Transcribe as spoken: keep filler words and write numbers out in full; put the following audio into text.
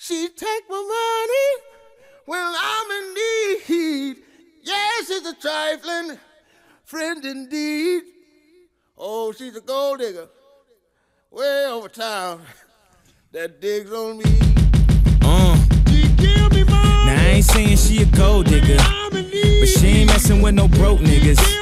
She take my money when I'm in need. Yes, she's a trifling friend indeed. Oh, she's a gold digger way over town that digs on me. Uh. She give me money. Now I ain't saying she a gold digger, but she ain't messing with no broke niggas.